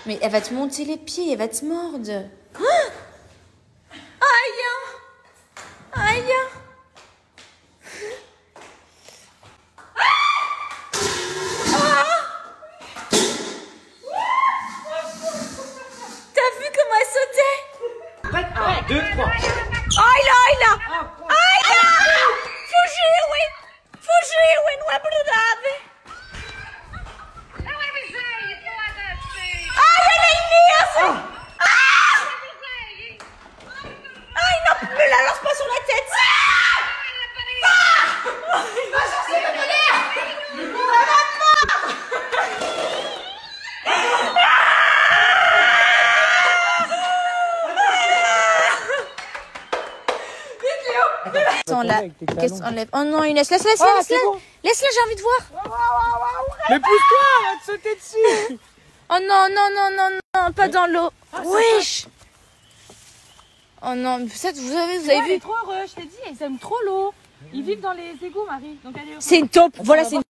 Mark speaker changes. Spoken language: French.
Speaker 1: Mais elle va te monter les pieds, elle va te mordre. Aïe! Aïe! T'as vu comment elle sautait?
Speaker 2: Prête, 1, 2, 3.
Speaker 1: Aïe là! Fugiu! Fugiu! Não é verdade! Ai, ela é imensa! Ai, non, me la lance pas sur la tête! Va chercher le colère! Qu'est-ce qu'on enlève? Oh non, Inès, laisse-la, laisse-la!
Speaker 2: Bon.
Speaker 1: Laisse-la, j'ai envie de voir!
Speaker 2: Mais pousse-toi, elle va te sauter dessus.
Speaker 1: Oh non, non, non, non, non, pas dans l'eau! Wesh! Oh non, mais ça, vous avez
Speaker 3: Elle
Speaker 1: vu?
Speaker 3: est trop heureux, je t'ai dit, ils aiment trop l'eau. Ils vivent dans les égouts, Marie. Donc elle est heureuse.
Speaker 1: C'est une taupe, voilà, c'est une